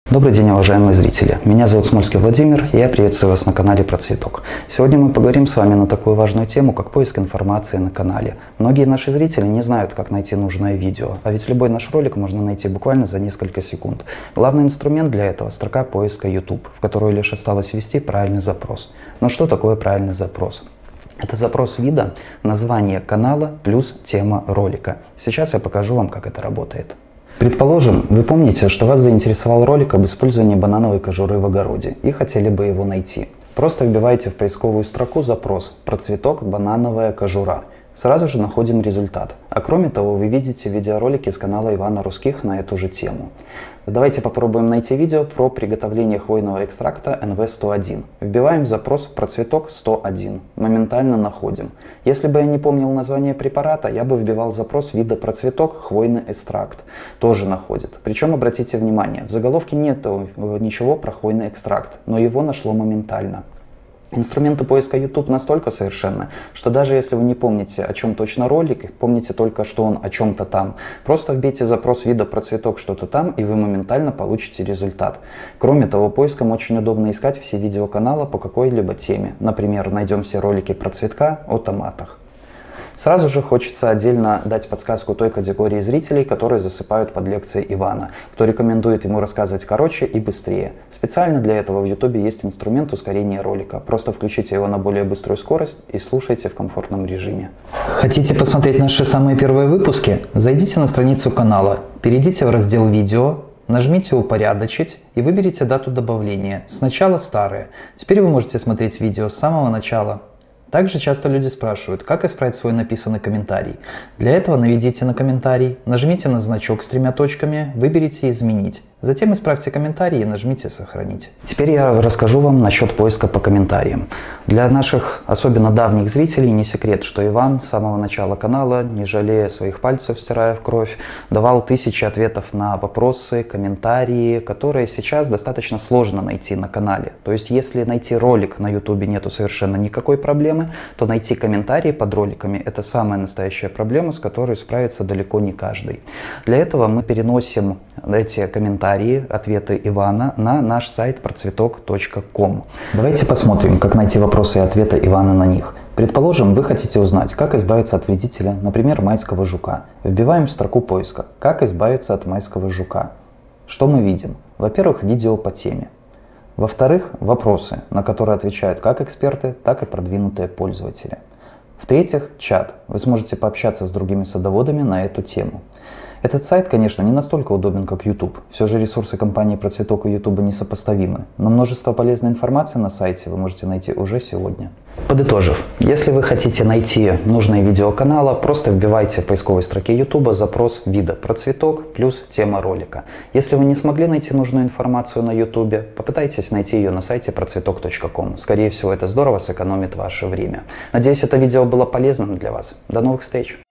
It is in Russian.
Добрый день, уважаемые зрители! Меня зовут Смольский Владимир, и я приветствую вас на канале Про Цветок. Сегодня мы поговорим с вами на такую важную тему, как поиск информации на канале. Многие наши зрители не знают, как найти нужное видео, а ведь любой наш ролик можно найти буквально за несколько секунд. Главный инструмент для этого — строка поиска YouTube, в которую лишь осталось ввести правильный запрос. Но что такое правильный запрос? Это запрос вида, название канала плюс тема ролика. Сейчас я покажу вам, как это работает. Предположим, вы помните, что вас заинтересовал ролик об использовании банановой кожуры в огороде и хотели бы его найти. Просто вбиваете в поисковую строку запрос «Про цветок банановая кожура». Сразу же находим результат. А кроме того, вы видите видеоролики с канала Ивана Русских на эту же тему. Давайте попробуем найти видео про приготовление хвойного экстракта НВ-101. Вбиваем запрос «Про цветок 101». Моментально находим. Если бы я не помнил название препарата, я бы вбивал запрос вида «Про цветок хвойный экстракт». Тоже находит. Причем обратите внимание, в заголовке нет ничего про хвойный экстракт, но его нашло моментально. Инструменты поиска YouTube настолько совершенны, что даже если вы не помните, о чем точно ролик, помните только, что он о чем-то там, просто вбейте запрос вида «Про цветок что-то там», и вы моментально получите результат. Кроме того, поиском очень удобно искать все видео канала по какой-либо теме. Например, найдем все ролики про цветка о томатах. Сразу же хочется отдельно дать подсказку той категории зрителей, которые засыпают под лекции Ивана, кто рекомендует ему рассказывать короче и быстрее. Специально для этого в YouTube есть инструмент ускорения ролика. Просто включите его на более быструю скорость и слушайте в комфортном режиме. Хотите посмотреть наши самые первые выпуски? Зайдите на страницу канала, перейдите в раздел «Видео», нажмите «Упорядочить» и выберите дату добавления. Сначала старые. Теперь вы можете смотреть видео с самого начала. Также часто люди спрашивают, как исправить свой написанный комментарий. Для этого наведите на комментарий, нажмите на значок с 3 точками, выберите «Изменить». Затем исправьте комментарий и нажмите «Сохранить». Теперь я расскажу вам насчет поиска по комментариям. Для наших особенно давних зрителей не секрет, что Иван с самого начала канала, не жалея своих пальцев, стирая в кровь, давал тысячи ответов на вопросы, комментарии, которые сейчас достаточно сложно найти на канале. То есть если найти ролик на YouTube нету совершенно никакой проблемы, то найти комментарии под роликами — это самая настоящая проблема, с которой справится далеко не каждый. Для этого мы переносим эти комментарии, ответы Ивана на наш сайт процветок.ком. Давайте посмотрим, как найти вопросы и ответы Ивана на них. Предположим, вы хотите узнать, как избавиться от вредителя, например, майского жука. Вбиваем в строку поиска «Как избавиться от майского жука». Что мы видим? Во-первых, видео по теме. Во-вторых, вопросы, на которые отвечают как эксперты, так и продвинутые пользователи. В-третьих, чат. Вы сможете пообщаться с другими садоводами на эту тему. Этот сайт, конечно, не настолько удобен, как YouTube. Все же ресурсы компании Про Цветок и YouTube несопоставимы. Но множество полезной информации на сайте вы можете найти уже сегодня. Подытожив, если вы хотите найти нужное видео канала, просто вбивайте в поисковой строке YouTube запрос вида «Про цветок» плюс тема ролика. Если вы не смогли найти нужную информацию на YouTube, попытайтесь найти ее на сайте процветок.ком. Скорее всего, это здорово сэкономит ваше время. Надеюсь, это видео было полезным для вас. До новых встреч!